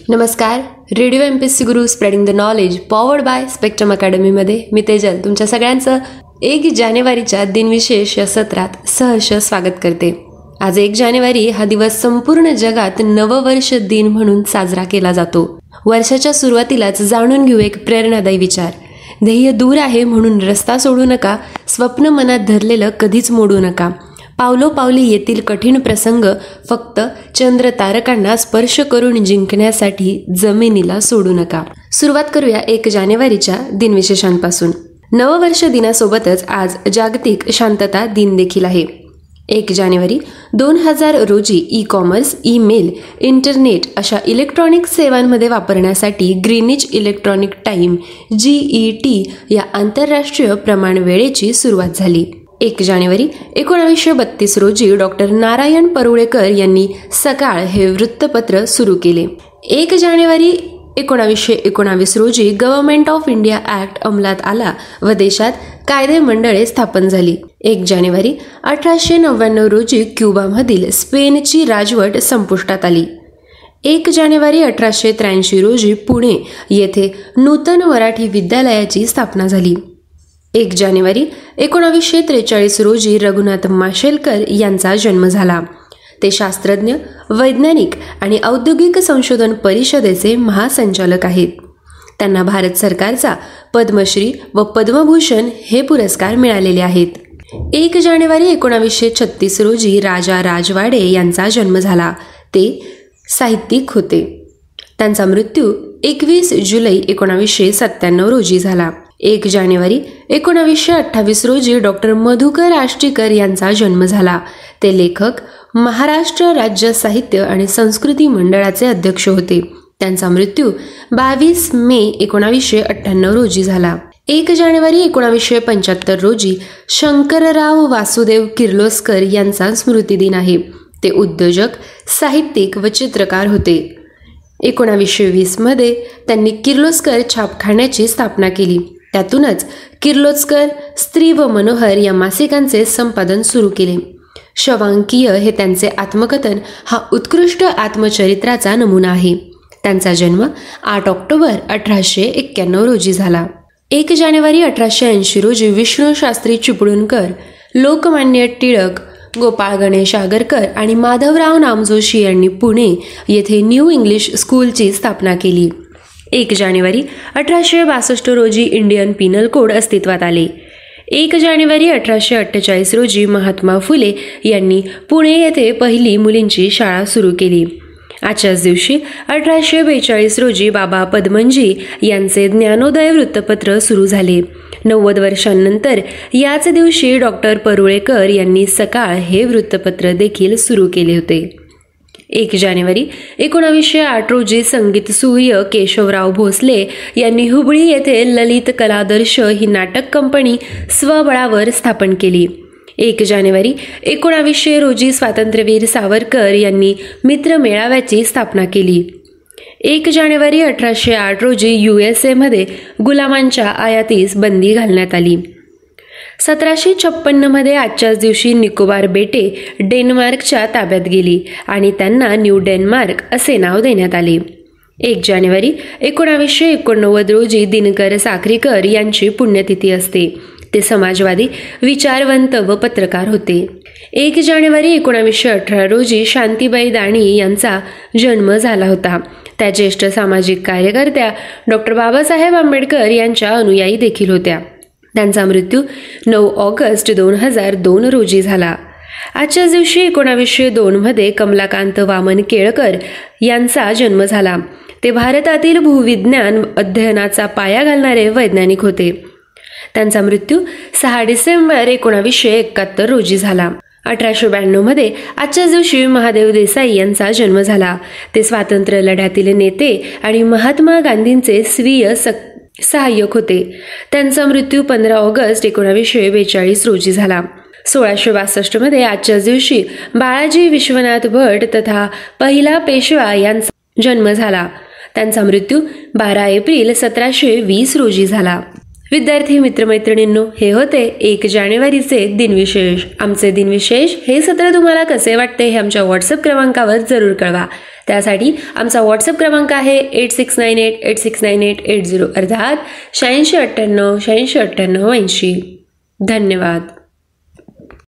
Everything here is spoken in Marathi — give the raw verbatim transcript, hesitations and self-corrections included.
नमस्कार. Radio M P S C Guru spreading the knowledge powered by Spectrum अकॅडमीमध्ये मी तेजल तुमच्या सगळ्यांचं एक जानेवारीच्या दिनविशेष या सत्रात सहर्ष स्वागत करते. आज एक जानेवारी हा दिवस संपूर्ण जगात नववर्ष दिन म्हणून साजरा केला जातो. वर्षाच्या सुरुवातीलाच जाणून घेऊ एक प्रेरणादायी विचार. ध्येय दूर आहे म्हणून रस्ता सोडू नका, स्वप्न मनात धरलेलं कधीच मोडू नका. पावलोपावली येथील कठीण प्रसंग फक्त चंद्र तारकांना स्पर्श करून जिंकण्यासाठी जमिनीला सोडू नका. सुरुवात करूया एक जानेवारीच्या दिनविशेषांपासून. नववर्ष दिनासोबतच आज जागतिक शांतता दिन देखील आहे. एक जानेवारी दोन हजार रोजी ई कॉमर्स, ईमेल, इंटरनेट अशा इलेक्ट्रॉनिक सेवांमध्ये वापरण्यासाठी Greenwich electronic time G E T या आंतरराष्ट्रीय प्रमाण वेळेची सुरुवात झाली. एक जानेवारी एकोणावीसशे बत्तीस रोजी डॉक्टर नारायण परुळेकर यांनी सकाळ हे वृत्तपत्र सुरू केले. एक जानेवारी एकोणावीसशे एकोणावीस रोजी गव्हर्नमेंट ऑफ इंडिया ऍक्ट अंमलात आला व देशात कायदे मंडळे स्थापन झाली. एक जानेवारी अठराशे नव्याण्णव रोजी क्युबामधील स्पेनची राजवट संपुष्टात आली. एक जानेवारी अठराशे त्र्याऐंशी रोजी पुणे येथे नूतन मराठी विद्यालयाची स्थापना झाली. एक जानेवारी एकोणावीसशे त्रेचाळीस रोजी रघुनाथ माशेलकर यांचा जन्म झाला. ते शास्त्रज्ञ, वैज्ञानिक आणि औद्योगिक संशोधन परिषदेचे महासंचालक आहेत. त्यांना भारत सरकारचा पद्मश्री व पद्मभूषण हे पुरस्कार मिळालेले आहेत. एक जानेवारी एकोणावीसशे छत्तीस रोजी राजा राजवाडे यांचा जन्म झाला. ते साहित्यिक होते. त्यांचा मृत्यू एकवीस जुलै एकोणावीसशे सत्त्याण्णव रोजी झाला. एक जानेवारी एकोणावीसशे अठ्ठावीस रोजी डॉक्टर मधुकर आष्टीकर यांचा जन्म झाला. ते लेखक, महाराष्ट्र राज्य साहित्य आणि संस्कृती मंडळाचे अध्यक्ष होते. त्यांचा मृत्यू बावीस मे एकोणावीसशे अठ्ठ्याण्णव रोजी झाला. एक जानेवारी एकोणावीसशे पंच्याहत्तर रोजी शंकरराव वासुदेव किर्लोस्कर यांचा स्मृतिदिन आहे. ते उद्योजक, साहित्यिक व चित्रकार होते. एकोणावीसशे वीसमध्ये त्यांनी किर्लोस्कर छापखान्याची स्थापना केली. त्यातूनच किर्लोस्कर, स्त्री व मनोहर या मासिकांचे संपादन सुरू केले. शवांकीय हे त्यांचे आत्मकथन हा उत्कृष्ट आत्मचरित्राचा नमुना आहे. त्यांचा जन्म आठ ऑक्टोबर अठराशे एक्क्याण्णव रोजी झाला. एक जानेवारी अठराशे ऐंशी रोजी विष्णू शास्त्री चिपळूणकर, लोकमान्य टिळक, गोपाळ गणेश आगरकर आणि माधवराव नामजोशी यांनी पुणे येथे न्यू इंग्लिश स्कूलची स्थापना केली. एक जानेवारी अठराशे बासष्ट रोजी इंडियन पिनल कोड अस्तित्वात आले. एक जानेवारी अठराशे अठ्ठेचाळीस रोजी महात्मा फुले यांनी पुणे येथे पहिली मुलींची शाळा सुरू केली. आजच्याच दिवशी अठराशे बेचाळीस रोजी बाबा पदमनजी यांचे ज्ञानोदय वृत्तपत्र सुरू झाले. नव्वद वर्षांनंतर याच दिवशी डॉक्टर परुळेकर यांनी सकाळ हे वृत्तपत्र देखील सुरू केले होते. एक जानेवारी एकोणावीसशे आठ रोजी संगीत सूर्य केशवराव भोसले यांनी हुबळी येथे ललित कलादर्श ही नाटक कंपनी स्वबळावर स्थापन केली. एक जानेवारी एकोणावीसशे रोजी स्वातंत्र्यवीर सावरकर यांनी मित्र मेळाव्याची स्थापना केली. एक जानेवारी अठराशे आठ रोजी यू एस एमध्ये गुलामांच्या आयातीस बंदी घालण्यात आली. सतराशे छप्पन्नमध्ये आजच्याच दिवशी निकोबार बेटे डेन्मार्कच्या ताब्यात गेली आणि त्यांना न्यू डेन्मार्क असे नाव देण्यात आले. एक जानेवारी एकोणावीसशे एकोणनव्वद रोजी दिनकर साखरीकर यांची पुण्यतिथी असते. ते समाजवादी, विचारवंत व पत्रकार होते. एक जानेवारी एकोणावीसशे अठरा रोजी शांतीबाई दाणी यांचा जन्म झाला होता. त्या ज्येष्ठ सामाजिक कार्यकर्त्या डॉक्टर बाबासाहेब आंबेडकर यांच्या अनुयायी देखील होत्या. त्यांचा मृत्यू नऊ ऑगस्ट दोन हजार दोन रोजी झाला. आजच्याच दिवशी एकोणावीसशे दोनमध्ये कमलाकांत वामन केळकर यांचा जन्म झाला. ते भारतातील भूविज्ञान अध्ययनाचा पाया घालणारे वैज्ञानिक होते. त्यांचा मृत्यू सहा डिसेंबर एकोणावीसशे एकाहत्तर रोजी झाला. अठराशे ब्याण्णवमध्ये आजच्याच दिवशी महादेव देसाई यांचा जन्म झाला. ते स्वातंत्र्य लढ्यातील नेते आणि महात्मा गांधींचे स्वीय सहाय्यक होते. त्यांचा मृत्यू पंधरा ऑगस्ट एकोणावीसशे बेचाळीस रोजी झाला. सोळाशे बासष्टमध्ये आजच्याच दिवशी बाळाजी विश्वनाथ भट तथा पहिला पेशवा यांचा जन्म झाला. त्यांचा मृत्यू बारा एप्रिल सतराशे वीस रोजी झाला. विद्यार्थी मित्रमैत्रिणींनो, हे होते एक जानेवारीचे दिनविशेष. आमचे दिनविशेष हे सत्र तुम्हाला कसे वाटते हे आमच्या व्हॉट्सअप क्रमांकावर जरूर कळवा. त्यासाठी आमचा व्हॉट्सअप क्रमांक आहे eight six nine eight eight six nine eight eight zero अर्थात शहाऐंशी अठ्ठ्याण्णव शहाऐंशी अठ्ठ्याण्णव ऐंशी. धन्यवाद.